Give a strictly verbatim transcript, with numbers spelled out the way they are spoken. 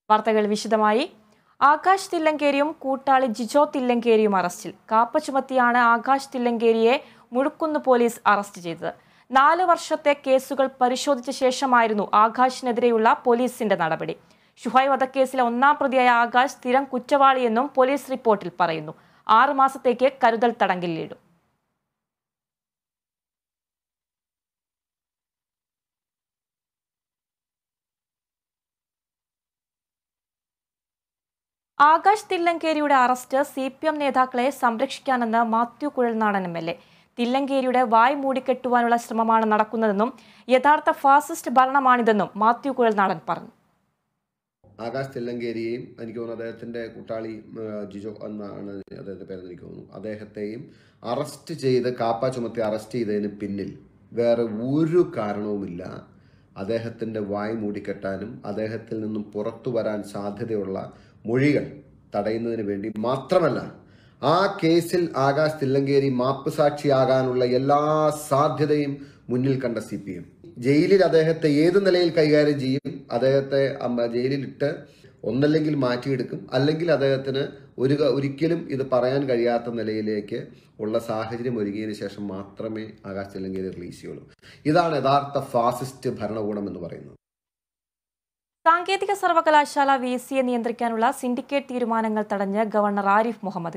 വാർത്തകൾ വിശദമായി. ആകാശ് തില്ലങ്കേരിയും കൂട്ടാളി ജിജോ തില്ലങ്കേരിയും അറസ്റ്റിൽ. കാപ്പ ചുമത്തിയാണ് ആകാശ് തില്ലങ്കേരിയെ മുഴുക്കുന്ന് പോലീസ് അറസ്റ്റ് ചെയ്തത്. നാല് വർഷത്തെ കേസുകൾ പരിശോധിച്ച ശേഷമായിരുന്നു ആകാശിനെതിരെയുള്ള പോലീസിന്റെ നടപടി. ഷുഹൈ വധക്കേസിലെ ഒന്നാം പ്രതിയായ ആകാശ് സ്ഥിരം കുറ്റവാളിയെന്നും പോലീസ് റിപ്പോർട്ടിൽ പറയുന്നു. ആറു മാസത്തേക്ക് കരുതൽ തടങ്കലിലിടും. ആകാശ് തില്ലങ്കേരിയുടെ അറസ്റ്റ് സി പി എം നേതാക്കളെ സംരക്ഷിക്കാനെന്ന് Mathew Kuzhalnadan M L A. തില്ലങ്കേരിയുടെ വായ് മൂടിക്കെട്ടുവാനുള്ള ശ്രമമാണ് നടക്കുന്നതെന്നും യഥാർത്ഥ ഫാസിസ്റ്റ് ഭരണമാണിതെന്നും മാത്യു കുഴൽനാടൻ പറഞ്ഞു. ആകാശ് തില്ലങ്കേരിയെയും എനിക്ക് തോന്നുന്നു അദ്ദേഹത്തിൻ്റെ കൂട്ടാളി ജിജോ എന്നാണ് അദ്ദേഹത്തിൻ്റെ പേരെന്ന് എനിക്ക് തോന്നുന്നു, അദ്ദേഹത്തെയും അറസ്റ്റ് ചെയ്ത് കാപ്പ ചുമത്തി അറസ്റ്റ് ചെയ്തതിന് പിന്നിൽ വേറെ ഒരു കാരണവുമില്ല. അദ്ദേഹത്തിൻ്റെ വായ് മൂടിക്കെട്ടാനും അദ്ദേഹത്തിൽ നിന്നും പുറത്തു വരാൻ സാധ്യതയുള്ള മൊഴികൾ തടയുന്നതിന് വേണ്ടി മാത്രമല്ല, ആ കേസിൽ ആകാശ് തില്ലങ്കേരി മാപ്പ് സാക്ഷിയാകാനുള്ള എല്ലാ സാധ്യതയും മുന്നിൽ കണ്ട സി പി എം ജയിലിൽ അദ്ദേഹത്തെ ഏത് നിലയിൽ കൈകാര്യം ചെയ്യും, അദ്ദേഹത്തെ ജയിലിലിട്ട് ഒന്നല്ലെങ്കിൽ മാറ്റിയെടുക്കും, അല്ലെങ്കിൽ അദ്ദേഹത്തിന് ഒരു ഒരിക്കലും ഇത് പറയാൻ കഴിയാത്ത നിലയിലേക്ക് ഉള്ള സാഹചര്യം ഒരുങ്ങിയതിനു ശേഷം മാത്രമേ ആകാശ് തില്ലങ്കേരി റിലീസ് ചെയ്യുള്ളൂ. ഇതാണ് യഥാർത്ഥ ഫാസിസ്റ്റ് ഭരണകൂടം എന്ന് പറയുന്നത്. സാങ്കേതിക സർവകലാശാല വി സിയെ നിയന്ത്രിക്കാനുള്ള സിൻഡിക്കേറ്റ് തീരുമാനങ്ങൾ തടഞ്ഞ് ഗവർണർ ആരിഫ് മുഹമ്മദ്